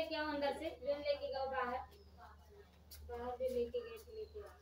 लेके आओ, अंदर से ड्रेन लेके जाओ, बाहर बाहर जो लेके गए थे लेके आओ।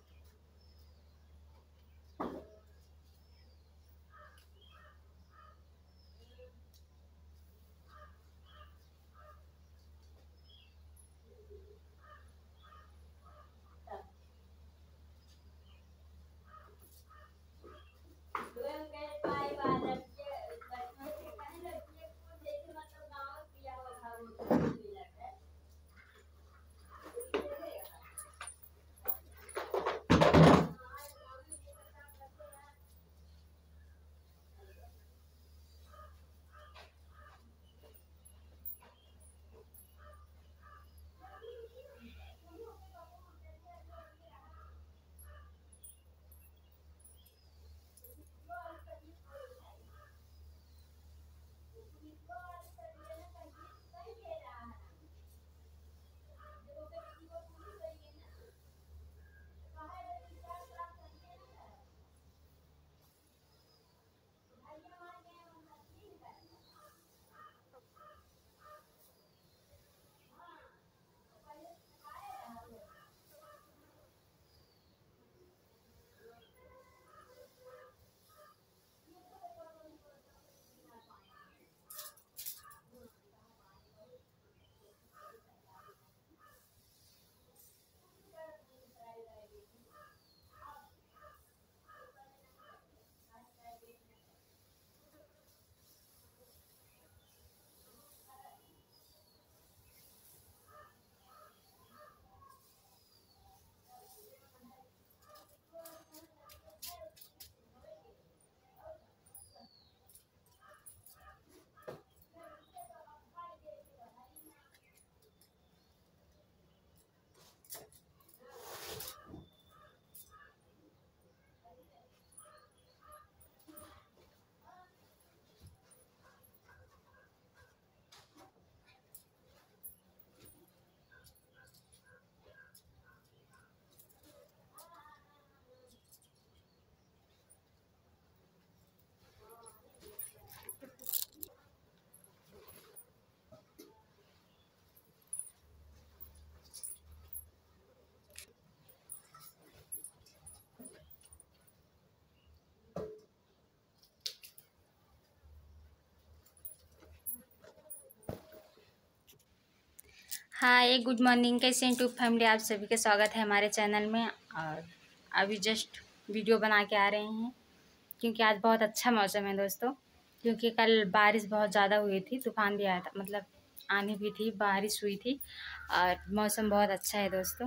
Hi, good morning. कैसे हैं ट्यूब फैमिली? आप सभी का स्वागत है हमारे चैनल में। और अभी जस्ट वीडियो बना के आ रहे हैं क्योंकि आज बहुत अच्छा मौसम है दोस्तों। क्योंकि कल बारिश बहुत ज़्यादा हुई थी, तूफान भी आया था, मतलब आंधी भी थी, बारिश हुई थी और मौसम बहुत अच्छा है दोस्तों।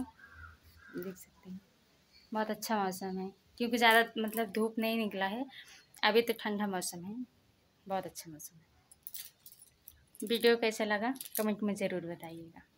देख सकते हैं बहुत अच्छा मौसम है क्योंकि ज़्यादा मतलब धूप नहीं निकला है, अभी तो ठंडा मौसम है, बहुत अच्छा मौसम है। वीडियो कैसा लगा कमेंट में ज़रूर बताइएगा।